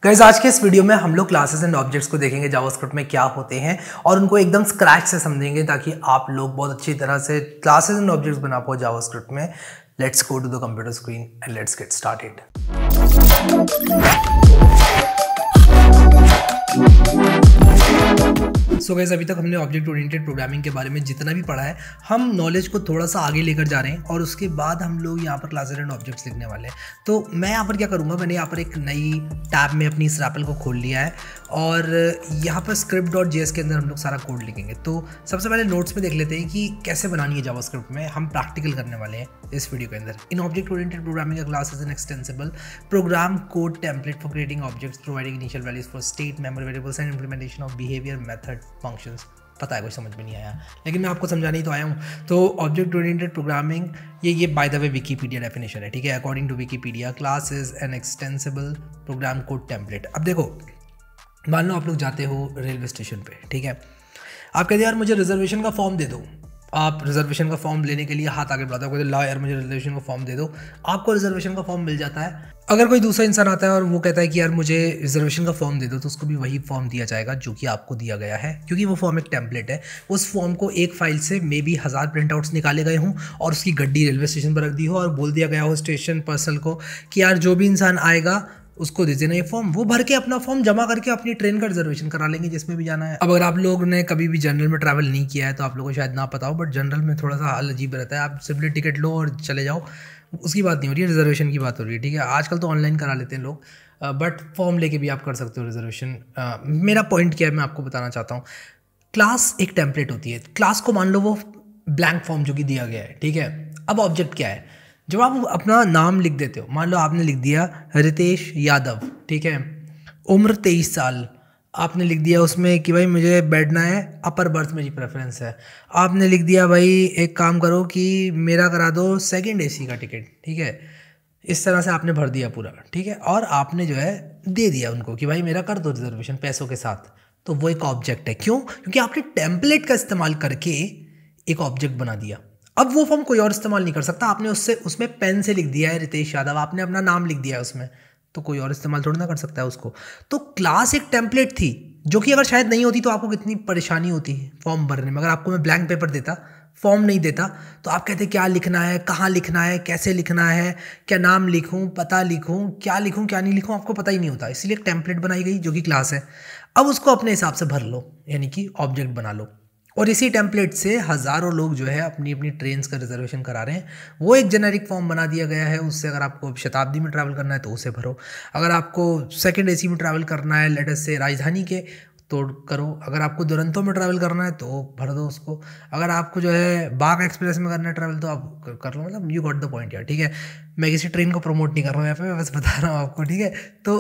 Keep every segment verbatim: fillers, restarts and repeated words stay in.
Guys आज के इस वीडियो में हम लोग क्लासेस एंड ऑब्जेक्ट्स को देखेंगे जावास्क्रिप्ट में क्या होते हैं और उनको एकदम स्क्रैच से समझेंगे ताकि आप लोग बहुत अच्छी तरह से क्लासेस एंड ऑब्जेक्ट्स बना पाओ जावास्क्रिप्ट में। Let's go to the computer screen and let's get started. So guys अभी तक हमने ऑब्जेक्ट ओरिएंटेड प्रोग्रामिंग के बारे में जितना भी पढ़ा है हम नॉलेज को थोड़ा सा आगे लेकर जा रहे हैं और उसके बाद हम लोग यहाँ पर क्लासेस एंड ऑब्जेक्ट्स लिखने वाले हैं। तो मैं यहाँ पर क्या करूँगा, मैंने यहाँ पर एक नई टैब में अपनी स्रैपल को खोल लिया है और यहाँ पर स्क्रिप्ट डॉट जेएस के अंदर हम लोग सारा कोड लिखेंगे। तो सबसे पहले नोट्स में देख लेते हैं कि कैसे बनानी है जावास्क्रिप्ट में। हम प्रैक्टिकल करने वाले हैं इस वीडियो के अंदर। इन ऑब्जेक्ट ओरिएंटेड प्रोग्रामिंग का class is an extensible program code template for creating objects providing initial values for state memory variables and implementation of behaviour method functions. पता है कुछ समझ में नहीं आया लेकिन मैं आपको समझाने ही तो आया हूँ। तो ऑब्जेक्ट ओरिएंटेड प्रोग्रामिंग ये ये by the way Wikipedia definition है, ठीक है। According to Wikipedia class is an extensible program code template. अब देखो, मान लो आप लोग जाते हो रेलवे स्टेशन पे, ठीक है। आप कहते हैं यार मुझे रिजर्वेशन का फॉर्म दे दो। आप रिजर्वेशन का फॉर्म लेने के लिए हाथ आगे बढ़ाते हो, कहते ला यार मुझे रिजर्वेशन का फॉर्म दे दो। आपको रिजर्वेशन का फॉर्म मिल जाता है। अगर कोई दूसरा इंसान आता है और वो कहता है कि यार मुझे रिजर्वेशन का फॉर्म दे दो, तो उसको भी वही फॉर्म दिया जाएगा जो कि आपको दिया गया है, क्योंकि वो फॉर्म एक टेम्पलेट है। उस फॉर्म को एक फाइल से मे बी हज़ार प्रिंट आउट्स निकाले गए हों और उसकी गड्डी रेलवे स्टेशन पर रख दी हो और बोल दिया गया हो स्टेशन पर्सन को कि यार जो भी इंसान आएगा उसको दे देना ये फॉर्म। वो भर के अपना फॉर्म जमा करके अपनी ट्रेन का रिजर्वेशन करा लेंगे जिसमें भी जाना है। अब अगर आप लोग ने कभी भी जनरल में ट्रैवल नहीं किया है तो आप लोगों को शायद ना पता हो, बट जनरल में थोड़ा सा हाल अजीब रहता है। आप सिंपली टिकट लो और चले जाओ, उसकी बात नहीं हो रही है, रिजर्वेशन की बात हो रही है, ठीक है। आजकल तो ऑनलाइन करा लेते हैं लोग, बट फॉर्म लेके भी आप कर सकते हो रिजर्वेशन। मेरा पॉइंट क्या है मैं आपको बताना चाहता हूँ। क्लास एक टेम्पलेट होती है। क्लास को मान लो वो ब्लैंक फॉर्म जो कि दिया गया है, ठीक है। अब ऑब्जेक्ट क्या है, जब आप अपना नाम लिख देते हो, मान लो आपने लिख दिया रितेश यादव, ठीक है, उम्र तेईस साल, आपने लिख दिया उसमें कि भाई मुझे बैठना है, अपर बर्थ मेरी प्रेफरेंस है। आपने लिख दिया भाई एक काम करो कि मेरा करा दो सेकंड एसी का टिकट, ठीक है। इस तरह से आपने भर दिया पूरा, ठीक है, और आपने जो है दे दिया उनको कि भाई मेरा कर दो रिजर्वेशन पैसों के साथ। तो वो एक ऑब्जेक्ट है। क्यों? क्योंकि आपने टेम्पलेट का इस्तेमाल करके एक ऑब्जेक्ट बना दिया। अब वो फॉर्म कोई और इस्तेमाल नहीं कर सकता। आपने उससे उसमें पेन से लिख दिया है रितेश यादव, आपने अपना नाम लिख दिया है उसमें, तो कोई और इस्तेमाल थोड़ी ना कर सकता है उसको। तो क्लास एक टेम्पलेट थी जो कि अगर शायद नहीं होती तो आपको कितनी परेशानी होती फॉर्म भरने में। अगर आपको मैं ब्लैंक पेपर देता, फॉर्म नहीं देता, तो आप कहते क्या लिखना है, कहाँ लिखना है, कैसे लिखना है, क्या नाम लिखूँ, पता लिखूँ, क्या लिखूँ क्या नहीं लिखूँ, आपको पता ही नहीं होता। इसलिए एक टेम्पलेट बनाई गई जो कि क्लास है। अब उसको अपने हिसाब से भर लो, यानी कि ऑब्जेक्ट बना लो। और इसी टेम्पलेट से हज़ारों लोग जो है अपनी अपनी ट्रेन्स का रिजर्वेशन करा रहे हैं। वो एक जेनेरिक फॉर्म बना दिया गया है। उससे अगर आपको शताब्दी में ट्रैवल करना है तो उसे भरो, अगर आपको सेकंड एसी में ट्रैवल करना है लेटेस्ट से राजधानी के तो करो, अगर आपको दुरंतो में ट्रैवल करना है तो भर दो उसको, अगर आपको जो है बाग एक्सप्रेस में करना है ट्रैवल तो आप कर लो। मतलब यू गॉट द पॉइंट यार, ठीक है। मैं किसी ट्रेन को प्रमोट नहीं कर रहा हूँ यहाँ पे, मैं बस बता रहा हूँ आपको, ठीक है। तो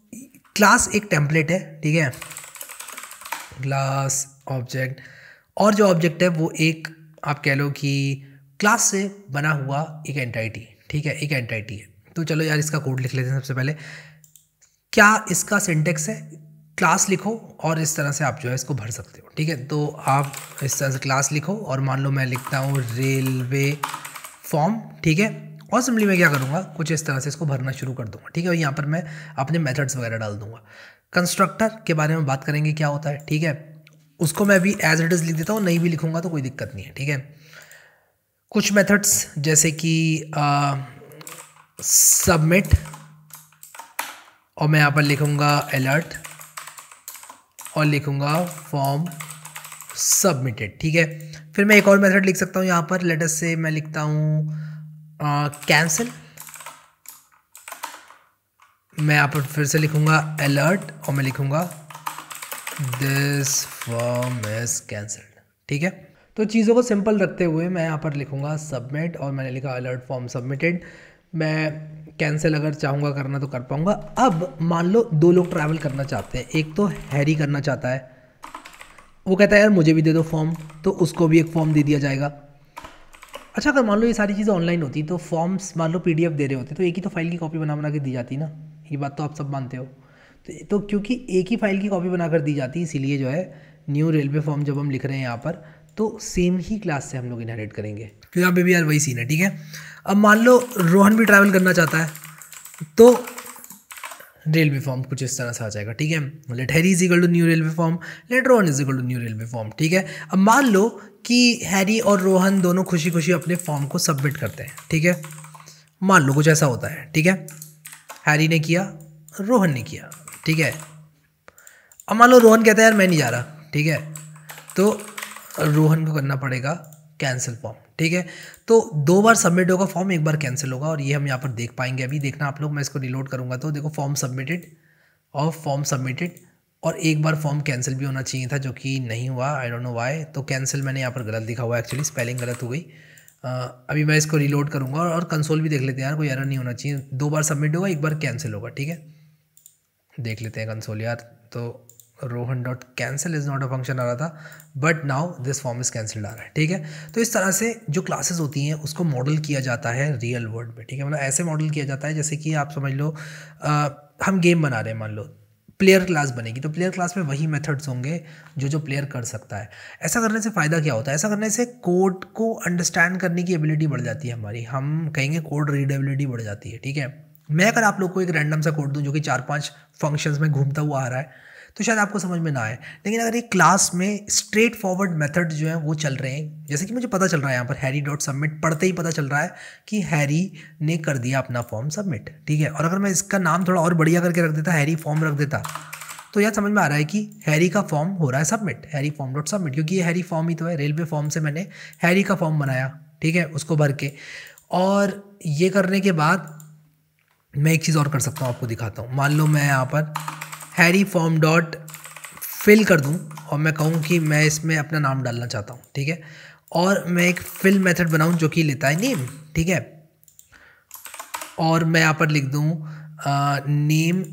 क्लास एक टेम्पलेट है, ठीक है, क्लास ऑब्जेक्ट, और जो ऑब्जेक्ट है वो एक आप कह लो कि क्लास से बना हुआ एक एंटिटी, ठीक है, एक एंटिटी है। तो चलो यार इसका कोड लिख लेते हैं सबसे पहले। क्या इसका सिंटेक्स है, क्लास लिखो और इस तरह से आप जो है इसको भर सकते हो, ठीक है। तो आप इस तरह से क्लास लिखो और मान लो मैं लिखता हूँ रेलवे फॉर्म, ठीक है, और सिंपली मैं क्या करूँगा कुछ इस तरह से इसको भरना शुरू कर दूँगा, ठीक है। और यहाँ पर मैं अपने मेथड्स वगैरह डाल दूँगा। कंस्ट्रक्टर के बारे में बात करेंगे क्या होता है, ठीक है। उसको मैं भी एज इट इज़ लिख देता हूँ, नहीं भी लिखूंगा तो कोई दिक्कत नहीं है, ठीक है। कुछ मेथड्स जैसे कि सबमिट, और मैं यहाँ पर लिखूंगा अलर्ट और लिखूंगा फॉर्म सबमिटेड, ठीक है। फिर मैं एक और मेथड लिख सकता हूँ यहाँ पर, लेट अस से मैं लिखता हूँ कैंसिल। मैं यहाँ पर फिर से लिखूंगा अलर्ट और मैं लिखूंगा दिस फॉर्म इज कैंसल्ड, ठीक है। तो चीज़ों को सिंपल रखते हुए मैं यहाँ पर लिखूंगा सबमिट और मैंने लिखा अलर्ट फॉर्म सबमिटेड। मैं कैंसिल अगर चाहूँगा करना तो कर पाऊँगा। अब मान लो दो लोग ट्रैवल करना चाहते हैं, एक तो हैरी करना चाहता है, वो कहता है यार मुझे भी दे दो फॉर्म, तो उसको भी एक फॉर्म दे दिया जाएगा। अच्छा, अगर मान लो ये सारी चीज़ें ऑनलाइन होती तो फॉर्म्स मान लो पीडीएफ दे रहे होते तो एक ही तो फाइल की कॉपी बना बना के दी जाती ना, ये बात तो आप सब मानते हो। तो, तो क्योंकि एक ही फाइल की कॉपी बनाकर दी जाती, इसीलिए जो है न्यू रेलवे फॉर्म जब हम लिख रहे हैं यहाँ पर तो सेम ही क्लास से हम लोग इनहेरिट करेंगे। तो यहाँ पे भी यार वही सीन है, ठीक है। अब मान लो रोहन भी ट्रैवल करना चाहता है तो रेलवे फॉर्म कुछ इस तरह से आ जाएगा, ठीक है। Let Harry is equal to new railway form, let Rohan is equal to new railway form, ठीक है। अब मान लो कि हैरी और रोहन दोनों खुशी खुशी अपने फॉर्म को सबमिट करते हैं, ठीक है। मान लो कुछ ऐसा होता है, ठीक है। हैरी ने किया, रोहन ने किया, ठीक है। अब मान लो रोहन कहता है यार मैं नहीं जा रहा, ठीक है, तो रोहन को करना पड़ेगा कैंसिल फॉर्म, ठीक है। तो दो बार सबमिट होगा फॉर्म, एक बार कैंसिल होगा, और ये हम यहाँ पर देख पाएंगे। अभी देखना आप लोग, मैं इसको रिलोड करूँगा तो देखो फॉर्म सबमिटेड और फॉर्म सबमिटेड, और एक बार फॉर्म कैंसिल भी होना चाहिए था जो कि नहीं हुआ, आई डोंट नो व्हाई। तो कैंसिल मैंने यहाँ पर गलत लिखा हुआ है, एक्चुअली स्पेलिंग गलत हो गई। आ, अभी मैं इसको रिलोड करूँगा और, और कंसोल भी देख लेते हैं यार, कोई एरर नहीं होना चाहिए। दो बार सबमिट होगा, एक बार कैंसिल होगा, ठीक है। देख लेते हैं कंसोल यार। तो Rohan dot cancel is not a function आ रहा था, but now this form is cancelled आ रहा है, ठीक है। तो इस तरह से जो क्लासेस होती हैं उसको मॉडल किया जाता है रियल वर्ल्ड में, ठीक है। मतलब ऐसे मॉडल किया जाता है जैसे कि आप समझ लो आ, हम गेम बना रहे हैं, मान लो प्लेयर क्लास बनेगी, तो प्लेयर क्लास में वही मेथड्स होंगे जो जो प्लेयर कर सकता है। ऐसा करने से फ़ायदा क्या होता है? ऐसा करने से कोड को अंडरस्टैंड करने की एबिलिटी बढ़ जाती है हमारी, हम कहेंगे कोड रीडेबिलिटी बढ़ जाती है, ठीक है। मैं अगर आप लोग को एक रैंडम सा कोड दूं जो कि चार पांच फंक्शंस में घूमता हुआ आ रहा है तो शायद आपको समझ में ना आए, लेकिन अगर एक क्लास में स्ट्रेट फॉरवर्ड मेथड जो है वो चल रहे हैं, जैसे कि मुझे पता चल रहा है यहाँ पर हैरी डॉट सबमिट पढ़ते ही पता चल रहा है कि हैरी ने कर दिया अपना फॉर्म सबमिट, ठीक है। और अगर मैं इसका नाम थोड़ा और बढ़िया करके रख देता, हैरी फॉर्म रख देता, तो यार समझ में आ रहा है कि हैरी का फॉर्म हो रहा है submit, Harry form dot submit, क्योंकि ये हैरी फॉर्म ही तो है। रेलवे फॉर्म से मैंने हैरी का फॉर्म बनाया, ठीक है, उसको भर के। और ये करने के बाद मैं एक चीज़ और कर सकता हूँ, आपको दिखाता हूँ। मान लो मैं यहाँ पर हैरी फॉर्म डॉट फिल कर दूँ और मैं कहूँ कि मैं इसमें अपना नाम डालना चाहता हूँ, ठीक है। और मैं एक फिल मेथड बनाऊँ जो कि लेता है नेम, ठीक है। और मैं यहाँ पर लिख दूँ name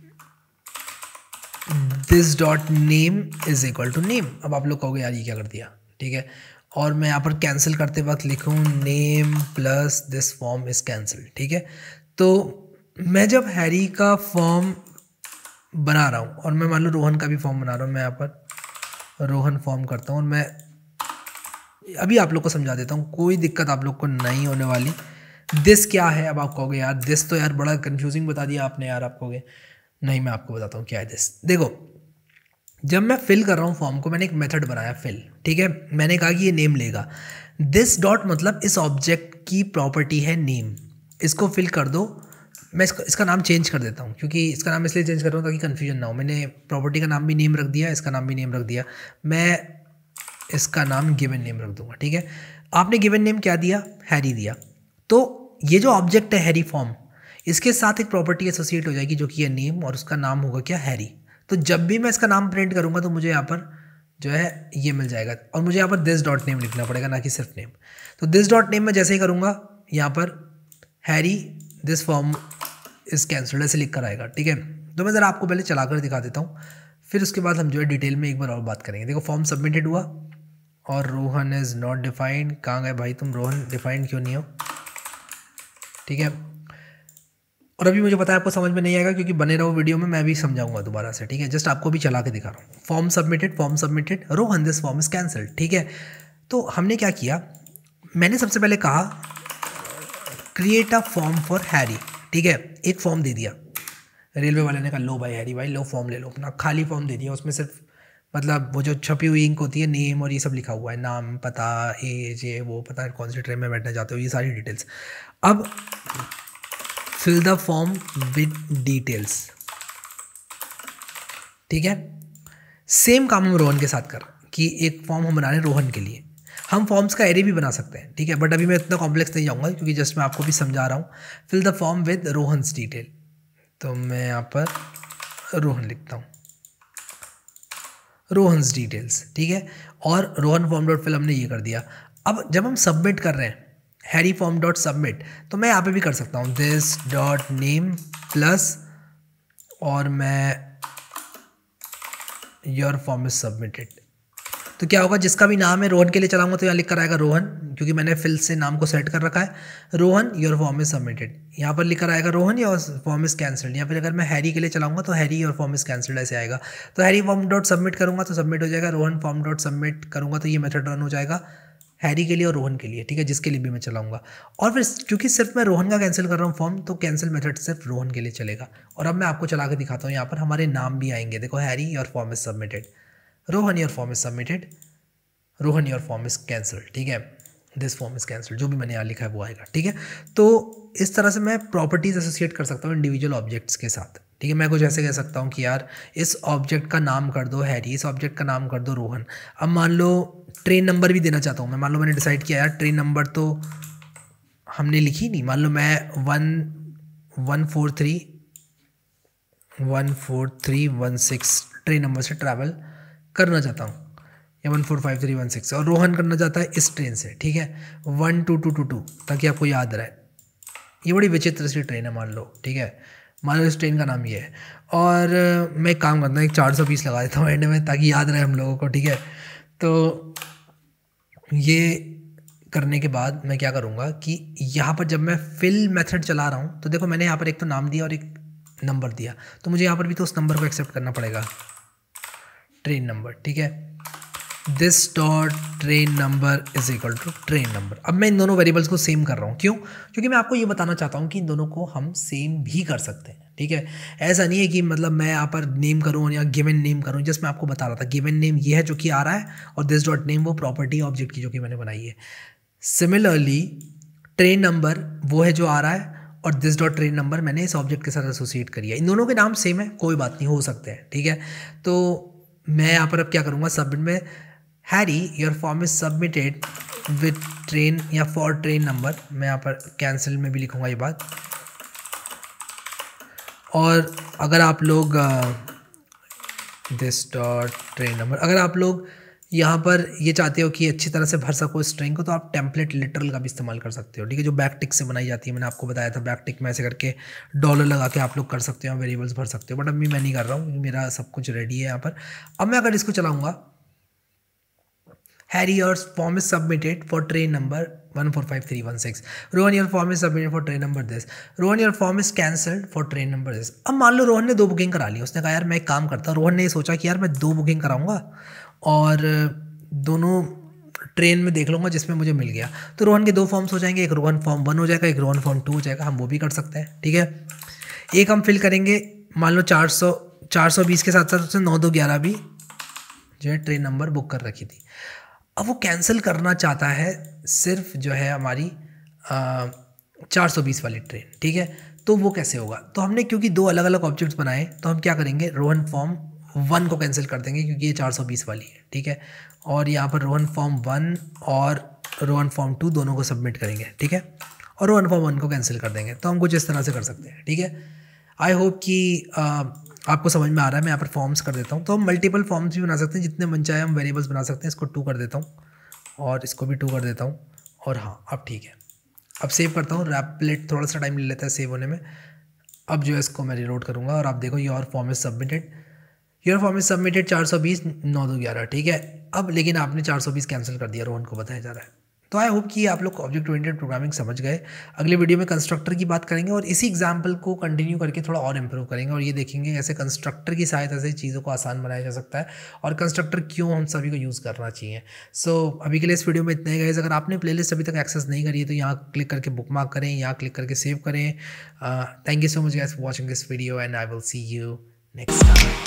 this dot name is equal to name. अब आप लोग कहोगे यार ये क्या कर दिया, ठीक है। और मैं यहाँ पर कैंसिल करते वक्त लिखूँ name plus this form is cancel, ठीक है। तो मैं जब हैरी का फॉर्म बना रहा हूँ और मैं मान लो रोहन का भी फॉर्म बना रहा हूँ, मैं यहाँ पर रोहन फॉर्म करता हूँ और मैं अभी आप लोग को समझा देता हूँ, कोई दिक्कत आप लोग को नहीं होने वाली। दिस क्या है? अब आप कहोगे यार दिस तो यार बड़ा कंफ्यूजिंग बता दिया आपने यार, आप कहोगे नहीं, मैं आपको बताता हूँ क्या है दिस। देखो, जब मैं फिल कर रहा हूँ फॉर्म को, मैंने एक मेथड बनाया फिल, ठीक है। मैंने कहा कि ये नेम लेगा। दिस डॉट मतलब इस ऑब्जेक्ट की प्रॉपर्टी है नेम, इसको फिल कर दो। मैं इसको इसका नाम चेंज कर देता हूँ, क्योंकि इसका नाम इसलिए चेंज कर रहा हूँ ताकि कन्फ्यूजन ना हो। मैंने प्रॉपर्टी का नाम भी नेम रख दिया, इसका नाम भी नेम रख दिया। मैं इसका नाम गिवन नेम रख दूंगा, ठीक है। आपने गिवन नेम क्या दिया? हैरी दिया। तो ये जो ऑब्जेक्ट है हैरी फॉर्म, इसके साथ एक प्रॉपर्टी एसोसिएट हो जाएगी जो कि है नेम, और उसका नाम होगा क्या? हैरी। तो जब भी मैं इसका नाम प्रिंट करूँगा तो मुझे यहाँ पर जो है ये मिल जाएगा, और मुझे यहाँ पर दिस डॉट नेम लिखना पड़ेगा, ना कि सिर्फ नेम। तो दिस डॉट नेम में जैसे ही करूँगा यहाँ पर Harry this form is cancelled ऐसे लिख कर आएगा, ठीक है। तो मैं ज़रा आपको पहले चला कर दिखा देता हूँ, फिर उसके बाद हम जो है डिटेल में एक बार और बात करेंगे। देखो फॉर्म सबमिटेड हुआ और रोहन इज़ नॉट डिफाइंड। कहाँ गए भाई तुम? रोहन डिफाइंड क्यों नहीं हो? ठीक है। और अभी मुझे पता है आपको समझ में नहीं आएगा, क्योंकि बने रहो वीडियो में, मैं भी समझाऊंगा दोबारा से, ठीक है। जस्ट आपको भी चला के दिखा रहा हूँ। Form submitted, form submitted, Rohan this form is cancelled, ठीक है। तो हमने क्या किया, मैंने सबसे पहले कहा create a form for Harry, ठीक है। एक फॉर्म दे दिया, रेलवे वाले ने कहा लो भाई हैरी भाई लो फॉर्म ले लो अपना, खाली फॉर्म दे दिया। उसमें सिर्फ मतलब वो जो छपी हुई इंक होती है, नेम और ये सब लिखा हुआ है, नाम, पता, एज, ये वो, पता है कौन सी ट्रेन में बैठना चाहते हो, ये सारी डिटेल्स। अब fill the form with details, ठीक है। सेम काम हम रोहन के साथ कर कि एक फॉर्म हम बना रहे हैं रोहन के लिए। हम फॉर्म्स का एरे भी बना सकते हैं, ठीक है, बट अभी मैं इतना कॉम्प्लेक्स नहीं जाऊँगा, क्योंकि जस्ट मैं आपको भी समझा रहा हूँ। Fill the form with Rohan's detail, तो मैं यहाँ पर रोहन लिखता हूँ, रोहन्स डिटेल्स, ठीक है। और रोहन फॉर्म डॉट फिल हमने ये कर दिया। अब जब हम सबमिट कर रहे हैं हैरी फॉर्म डॉट सबमिट, तो मैं यहाँ पे भी कर सकता हूँ दिस डॉट नेम प्लस, और मैं योर फॉर्म इज सबमिटेड। तो क्या होगा, जिसका भी नाम है रोहन के लिए चलाऊंगा तो यहाँ लिख कर आएगा रोहन, क्योंकि मैंने फिल से नाम को सेट कर रखा है। Rohan your form is submitted, यहाँ पर लिख कर आएगा Rohan your form is cancelled. या फिर अगर मैं हैरी के लिए चलाऊंगा तो Harry your form is cancelled ऐसे आएगा। तो हैरी फॉर्म डॉट सबमिट करूँगा तो सबमिट हो जाएगा, रोहन फॉर्म डॉट सबमिट करूँगा तो ये मेथड रन हो जाएगा, हैरी के लिए और रोहन के लिए, ठीक है, जिसके लिए भी मैं चलाऊंगा। और फिर क्योंकि सिर्फ मैं रोहन का कैंसिल कर रहा हूँ फॉर्म, तो कैंसिल मेथड सिर्फ रोहन के लिए चलेगा। और अब मैं आपको चला के दिखाता हूँ, यहाँ पर हमारे नाम भी आएंगे। देखो, Harry your form is submitted, Rohan your form is submitted, Rohan your form is cancel, ठीक है, दिस फॉर्म इज कैंसिल, जो भी मैंने यहाँ लिखा है वो आएगा, ठीक है। तो इस तरह से मैं प्रॉपर्टीज एसोसिएट कर सकता हूँ इंडिविजुअल ऑब्जेक्ट्स के साथ, ठीक है। मैं कुछ ऐसे कह सकता हूँ कि यार इस ऑब्जेक्ट का नाम कर दो हैरी, इस ऑब्जेक्ट का नाम कर दो रोहन। अब मान लो ट्रेन नंबर भी देना चाहता हूँ मैं, मान लो मैंने डिसाइड किया यार ट्रेन नंबर तो हमने लिखी नहीं, मान लो मैं one one four three one four three one six train number से ट्रैवल करना चाहता हूँ, या one four five three one six, और रोहन करना चाहता है इस ट्रेन से, ठीक है, one two two two two, ताकि आपको याद रहे। ये बड़ी विचित्र सी ट्रेन है मान लो, ठीक है, मान लो इस ट्रेन का नाम ये है। और मैं एक काम करता हूँ, एक चार सौ बीस लगा देता हूँ एंड में, ताकि याद रहे हम लोगों को, ठीक है। तो ये करने के बाद मैं क्या करूँगा कि यहाँ पर जब मैं फिल मेथड चला रहा हूँ, तो देखो मैंने यहाँ पर एक तो नाम दिया और एक नंबर दिया, तो मुझे यहाँ पर भी तो उस नंबर को एक्सेप्ट करना पड़ेगा, ट्रेन नंबर, ठीक है। This dot train number is equal to train number. अब मैं इन दोनों वेरिएबल्स को सेम कर रहा हूँ, क्यों? क्योंकि मैं आपको ये बताना चाहता हूँ कि इन दोनों को हम सेम भी कर सकते हैं, ठीक है। ऐसा नहीं है कि मतलब मैं यहाँ पर नेम करूँ या गिवन नेम करूँ, जस्ट मैं आपको बता रहा था गिवन नेम ये है जो कि आ रहा है, और दिस डॉट नेम वो प्रॉपर्टी ऑब्जेक्ट की जो कि मैंने बनाई है। सिमिलरली ट्रेन नंबर वो है जो आ रहा है, और दिस डॉट ट्रेन नंबर मैंने इस ऑब्जेक्ट के साथ एसोसिएट करी है। इन दोनों के नाम सेम है, कोई बात नहीं, हो सकते हैं, ठीक है। तो मैं यहाँ पर अब क्या करूँगा, सबमिट में Harry your form is submitted with train या फॉर ट्रेन नंबर, मैं यहाँ पर कैंसिल में भी लिखूँगा ये बात। और अगर आप लोग दिस डॉट ट्रेन नंबर, अगर आप लोग यहाँ पर ये चाहते हो कि अच्छी तरह से भर सको स्ट्रिंग को, तो आप टेम्पलेट लिटरल का भी इस्तेमाल कर सकते हो, ठीक है, जो बैक टिक से बनाई जाती है। मैंने आपको बताया था बैक टिक में ऐसे करके डॉलर लगा के आप लोग कर सकते हो, वेरिएबल्स भर सकते हो, बट अभी मैं नहीं कर रहा हूँ, मेरा सब कुछ रेडी है यहाँ पर। अब मैं अगर इसको चलाऊँगा, Harry your form is submitted for train number one four five three one six, Rohan your form is submitted for train number this, Rohan your form is cancelled for train number this. अब मान लो रोहन ने दो बुकिंग करा ली, उसने कहा यार मैं एक काम करता हूँ, रोहन ने ये सोचा कि यार मैं दो बुकिंग कराऊंगा और दोनों ट्रेन में देख लूँगा जिसमें मुझे मिल गया, तो रोहन के दो फॉर्म्स हो जाएंगे, एक रोहन फॉर्म वन हो जाएगा, एक रोहन फॉर्म टू हो जाएगा, हम वो भी कर सकते हैं, ठीक है। एक हम फिल करेंगे, मान लो चार सौ चार सौ बीस के साथ साथ उसने नौ दो ग्यारह भी जो है ट्रेन नंबर बुक कर रखी थी। अब वो कैंसिल करना चाहता है सिर्फ जो है हमारी चार सौ बीस वाली ट्रेन, ठीक है। तो वो कैसे होगा, तो हमने क्योंकि दो अलग अलग ऑब्जेक्ट्स बनाए, तो हम क्या करेंगे, रोहन फॉर्म वन को कैंसिल कर देंगे क्योंकि ये चार सौ बीस वाली है, ठीक है। और यहाँ पर रोहन फॉर्म वन और रोहन फॉर्म टू दोनों को सबमिट करेंगे, ठीक है, और रोहन फॉर्म वन को कैंसिल कर देंगे। तो हम कुछ इस तरह से कर सकते हैं, ठीक है। आई होप कि आ, आपको समझ में आ रहा है। मैं यहाँ पर फॉर्म्स कर देता हूँ, तो हम मल्टीपल फॉर्म्स भी बना सकते हैं, जितने मन चाहे हम वेरिएबल्स बना सकते हैं। इसको टू कर देता हूँ और इसको भी टू कर देता हूँ, और हाँ अब ठीक है। अब सेव करता हूँ, रैपलेट थोड़ा सा टाइम ले लेता है सेव होने में। अब जो है इसको मैं रिलोड करूँगा और आप देखो your form is submitted, your form is submitted चार सौ बीस नौ दो ग्यारह, ठीक है। अब लेकिन आपने चार सौ बीस कैंसिल कर दिया, रोहन को बताया जा रहा है। तो आई होप कि आप लोग ऑब्जेक्ट ओरिएंटेड प्रोग्रामिंग समझ गए। अगले वीडियो में कंस्ट्रक्टर की बात करेंगे और इसी एग्जाम्पल को कंटिन्यू करके थोड़ा और इंप्रूव करेंगे, और ये देखेंगे कैसे कंस्ट्रक्टर की सहायता से चीज़ों को आसान बनाया जा सकता है और कंस्ट्रक्टर क्यों हम सभी को यूज़ करना चाहिए। सो so, अभी के लिए इस वीडियो में इतना ही गाइस। अगर आपने प्लेलिस्ट अभी तक एक्सेस नहीं करी है तो यहाँ क्लिक करके बुकमार्क करें, यहाँ क्लिक करके सेव करें। Thank you so much guys for watching this video and I will see you next time.